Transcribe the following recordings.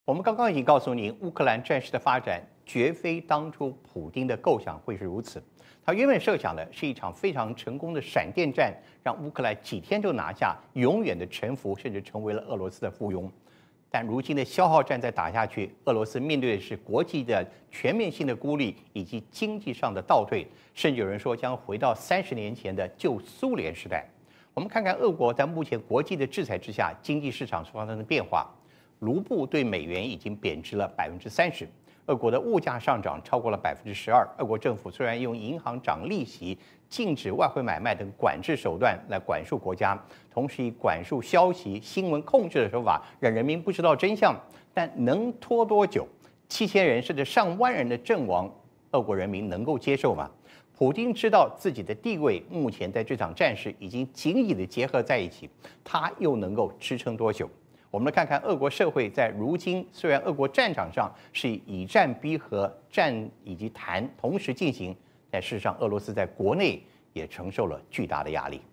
我们刚刚已经告诉您，乌克兰战事的发展绝非当初普丁的构想会是如此。他原本设想的是一场非常成功的闪电战，让乌克兰几天就拿下，永远的臣服，甚至成为了俄罗斯的附庸。但如今的消耗战再打下去，俄罗斯面对的是国际的全面性的孤立，以及经济上的倒退，甚至有人说将回到30年前的旧苏联时代。我们看看俄国在目前国际的制裁之下，经济市场所发生的变化。卢布对美元已经贬值了30%，俄国的物价上涨超过了12%。俄国政府虽然用银行涨利息、禁止外汇买卖等管制手段来管束国家，同时以管束消息、新闻控制的手法让人民不知道真相，但能拖多久？7000人甚至上万人的阵亡，俄国人民能够接受吗？普丁知道自己的地位目前在这场战事已经紧紧的结合在一起，他又能够支撑多久？我们来看看俄国社会在如今，虽然俄国战场上是以战逼和，战以及谈同时进行，但事实上俄罗斯在国内也承受了巨大的压力。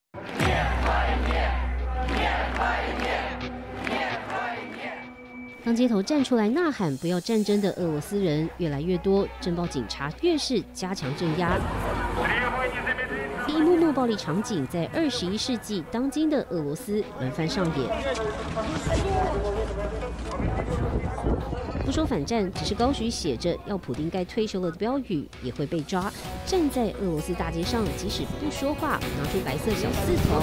当街头站出来呐喊不要战争的俄罗斯人越来越多，政报警察越是加强镇压。一幕幕暴力场景在21世纪当今的俄罗斯轮番上演。不说反战，只是高举写着要普丁该退休了的标语也会被抓。站在俄罗斯大街上，即使不说话，拿出白色小字条，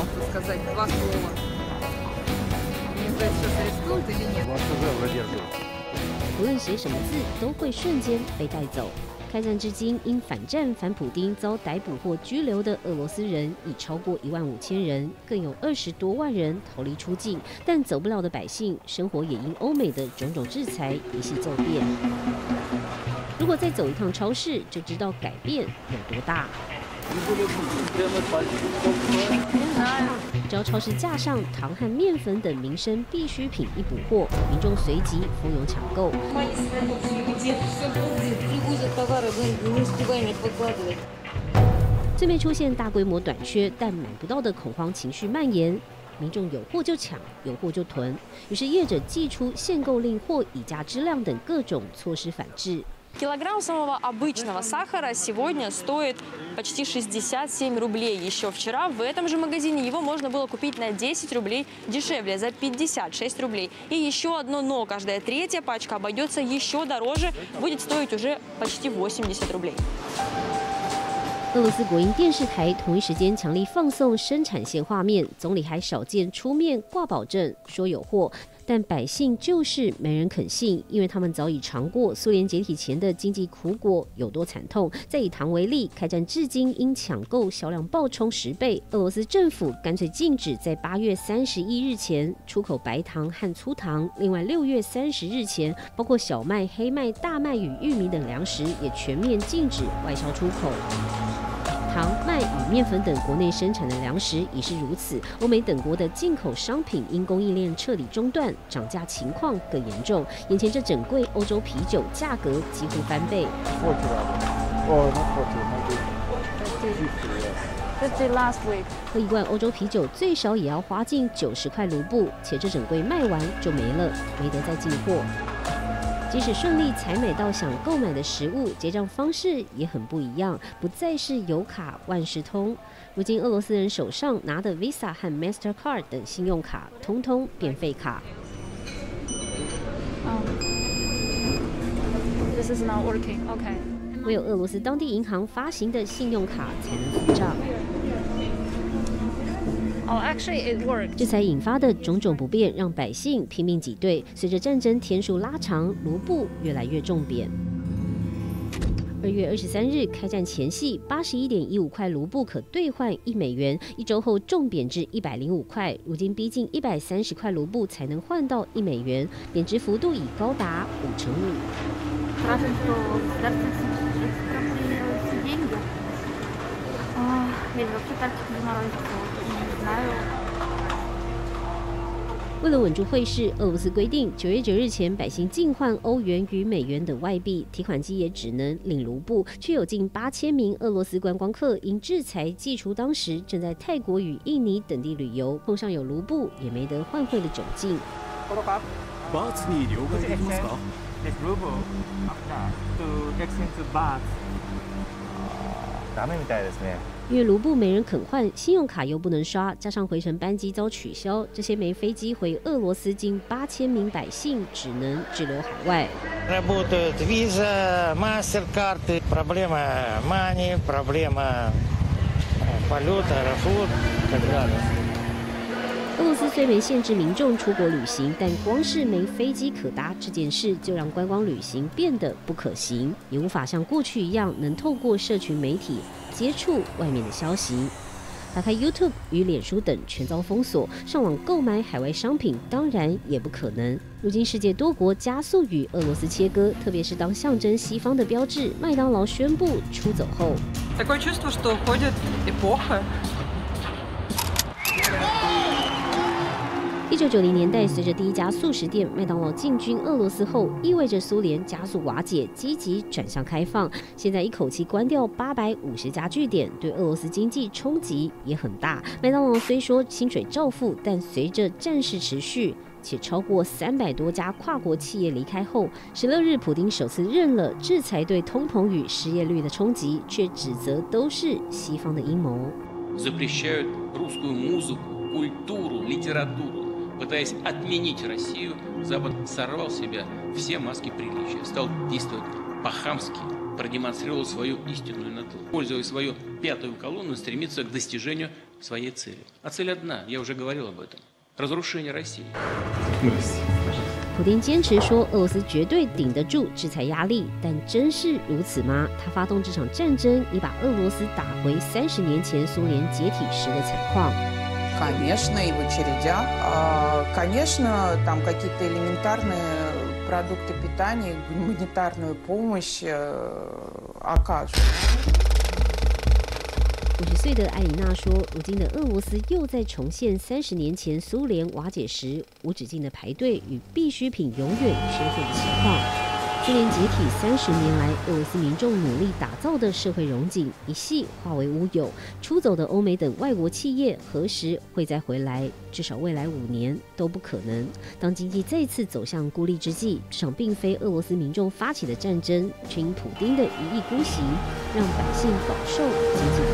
不论写什么字，都会瞬间被带走。开战至今，因反战反普丁遭逮捕或拘留的俄罗斯人已超过15000人，更有20多万人逃离出境。但走不了的百姓，生活也因欧美的种种制裁一系骤变。如果再走一趟超市，就知道改变有多大。只要超市架上糖和面粉等民生必需品一补货，民众随即蜂拥抢购。最没出现大规模短缺，但买不到的恐慌情绪蔓延。民众有货就抢，有货就囤，于是业者祭出限购令或以价质量等各种措施反制。 Килограмм самого обычного сахара сегодня стоит почти 67 рублей. Еще вчера в этом же магазине его можно было купить на 10 рублей дешевле, за 56 рублей. И еще одно но. Каждая третья пачка обойдется еще дороже, будет стоить уже почти 80 рублей. 俄罗斯国营电视台同一时间强力放送生产线画面，总理还少见出面挂保证说有货。但百姓就是没人肯信，因为他们早已尝过苏联解体前的经济苦果有多惨痛。再以糖为例，开战至今因抢购销量暴冲10倍，俄罗斯政府干脆禁止在8月31日前出口白糖和粗糖。另外6月30日前，包括小麦、黑麦、大麦与玉米等粮食也全面禁止外销出口。糖、麦与面粉等国内生产的粮食也是如此。欧美等国的进口商品因供应链彻底中断，涨价情况更严重。眼前这整柜欧洲啤酒价格几乎翻倍。喝一罐欧洲啤酒最少也要花近90块卢布，且这整柜卖完就没了，没得再进货。即使顺利采买到想购买的食物，结账方式也很不一样，不再是油卡、万事通。如今俄罗斯人手上拿的 Visa 和 Mastercard 等信用卡，通通变废卡。 This is not working. Okay. 唯有俄罗斯当地银行发行的信用卡才能付账。 Oh, actually, it worked. 这才引发的种种不便，让百姓拼命挤兑。随着战争天数拉长，卢布越来越重贬。2月23日开战前夕，81.15块卢布可兑换1美元，1周后重贬至105块，如今逼近130块卢布才能换到1美元，贬值幅度已高达5%。为了稳住汇市，俄罗斯规定9月9日前百姓净换欧元与美元等外币，提款机也只能领卢布。却有近8000名俄罗斯观光客因制裁祭出当时正在泰国与印尼等地旅游，碰上有卢布也没得换汇的窘境。 バーツに両替できますか？ This ruble to exchange to baht. ダメみたいですね。 因为卢布没人肯换，信用卡又不能刷，加上回程班机遭取消，这些没飞机回俄罗斯近8000名百姓只能滞留海外。 Работают Visa, MasterCard, проблема Money, проблема полета, Аэрофлот и так далее. 俄罗斯虽没限制民众出国旅行，但光是没飞机可搭这件事，就让观光旅行变得不可行，也无法像过去一样能透过社群媒体接触外面的消息。打开 YouTube 与脸书等全遭封锁，上网购买海外商品当然也不可能。如今世界多国加速与俄罗斯切割，特别是当象征西方的标志麦当劳宣布出走后。 Такое чувство, что уходит эпоха. 1990年代，随着第一家速食店麦当劳进军俄罗斯后，意味着苏联加速瓦解，积极转向开放。现在一口气关掉850家据点，对俄罗斯经济冲击也很大。麦当劳虽说薪水照付，但随着战事持续，且超过300多家跨国企业离开后，16日普丁首次认了制裁对通膨与失业率的冲击，却指责都是西方的阴谋。 Запрещают русскую музыку, культуру, литературу. Пытаясь отменить Россию, Запад сорвал с себя все маски приличия, стал действовать по-хамски, продемонстрировал свою истинную натуру. Пользуя свою пятую колонну, стремится к достижению своей цели. А цель одна, я уже говорил об этом – разрушение России. 普丁坚持说，俄罗斯绝对顶得住制裁压力，但真是如此吗？他发动这场战争，已把俄罗斯打回30年前苏联解体时的惨况。 Конечно, и в очередях. Конечно, там какие-то элементарные продукты питания, гуманитарную помощь окажут. 50岁的艾里娜说，如今的俄罗斯又在重现30年前苏联瓦解时无止境的排队与必需品永远缺货的情况。苏联解体30年来，俄罗斯民众努力打造的社会荣景一系化为乌有。出走的欧美等外国企业何时会再回来？至少未来5年都不可能。当经济再次走向孤立之际，这场并非俄罗斯民众发起的战争，却因普丁的一意孤行，让百姓饱受经济